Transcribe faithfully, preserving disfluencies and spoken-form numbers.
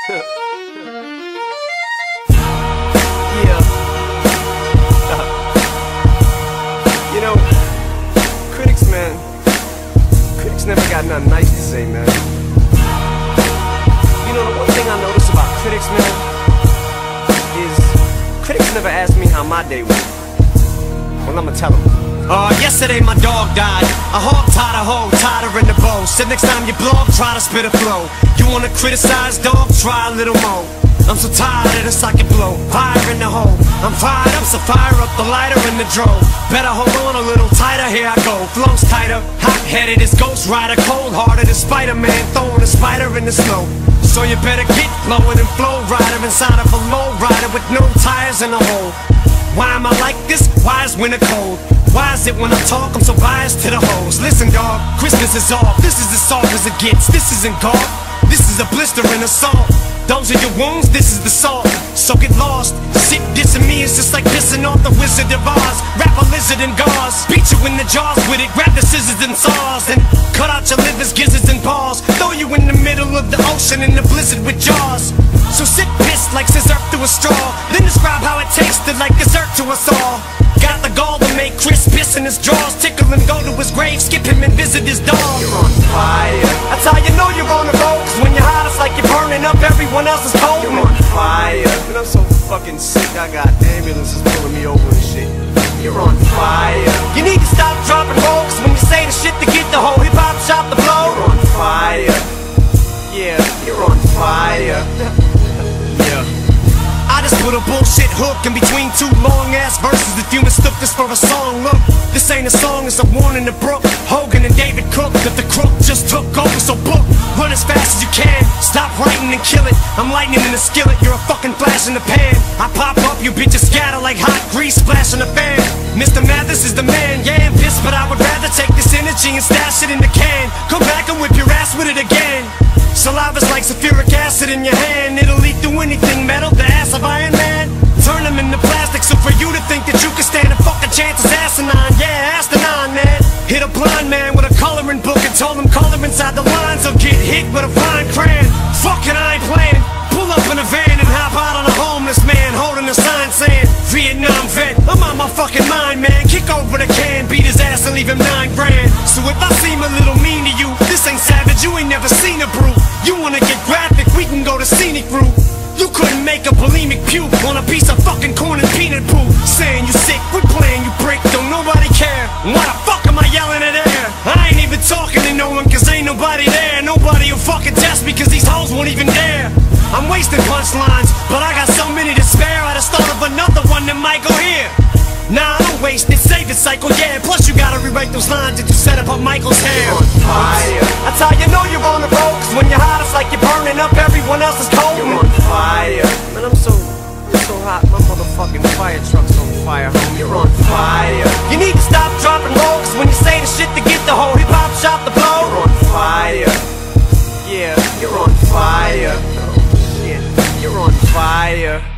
Yeah. You know, critics, man, critics never got nothing nice to say, man. You know, the one thing I notice about critics, man, is critics never ask me how my day went. Well, I'ma tell them. Uh, yesterday my dog died. A hog tied a hoe, tied her in the bow. Said next time you blog, try to spit a flow. You wanna criticize, dog? Try a little more. I'm so tired of this, I can blow fire in the hole. I'm fired up, so fire up the lighter in the drove. Better hold on a little tighter, here I go. Flows tighter, hot-headed as Ghost Rider, cold-hearted as Spider-Man, throwing a spider in the snow. So you better get flowing and flow rider inside of a low rider with no tires in the hole. Why am I like this? Why is winter cold? Why is it when I talk I'm so biased to the hoes? Listen dog, Christmas is off. This is as soft as it gets. This isn't golf. This is a blister and assault. Those are your wounds, this is the salt. So get lost. Sick dissing me is just like pissing off the Wizard of Oz. Wrap a lizard in gauze, beat you in the jaws with it. Grab the scissors and saws and cut out your livers, gizzards and balls. Throw you in the middle of the ocean in the blizzard with jaws. So sit pissed like scissor through a straw. Then describe how it tasted like dessert to us all. Got the gall to make Chris piss in his drawers. Tickle and go to his grave, skip him and visit his dog. You're on fire. That's how you know you're on the road. Cause when you're hot it's like you're burning up, everyone else is cold. You're on fire. Man, I'm so fucking sick, I got ambulances pulling me over and shit. You're on fire. You need to stop, drop, and roll. Cause when you say the shit to get the whole hip-hop shop to blow. You're on fire. Yeah, you're on fire. Yeah. I just put a bullshit hook in between two long-ass verses. If you mistook this for a song, look, this ain't a song, it's a warning to Brooke Hogan and David Cook that the crook just took over. So book, run as fast as you can. Stop writing and kill it. I'm lightning in the skillet, you're a fucking flash in the pan. I pop up, you bitches scatter like hot grease splashing a fan. Mister Mathis is the man, yeah, I'm pissed, but I would rather take this energy and stash it in the can. Come back and whip your ass with it again. Saliva's like sulfuric acid in your hand. It'll leak through anything metal, the ass of Iron Man. Turn them into plastic, so for you to think that you can stand a fucking chance is asinine. Yeah, asinine, man. Hit a blind man with a coloring book and told him color inside the lines or get hit with a fine crayon. Fucking I ain't playing. Pull up in a van and hop out on a homeless man holding a sign saying Vietnam vet. I'm on my fucking mind, man. Kick over the can, beat his ass and leave him nine grand. So if I seem a little mean to you, this ain't savage, you ain't never seen a brew. You wanna get graphic, we can go to scenic route. You couldn't make a bulimic puke on a piece of fucking corn and peanut poop. Saying you sick, we're playing you prick, don't nobody care. Why the fuck am I yelling at air? I ain't even talking to no one cause ain't nobody there. Nobody will fucking test me cause these hoes won't even dare. I'm wasting punchlines, but I got so many to spare. I just thought of another one that might go here. Nah, I don't waste it, save it, cycle, yeah. Plus you gotta rewrite those lines that you set up on Michael's hair. You're on fire. That's how you know you're on the road. Cause when you're hot it's like you're burning up, everyone else is cold. You're on fire. Man, I'm so, I'm so hot, my motherfucking fire truck's on fire, homie. You're on fire. You need to stop, drop, and roll. Cause when you say the shit to get the whole hip-hop shop to blow. You're on fire. Yeah, you're on fire. Oh shit, you're on fire.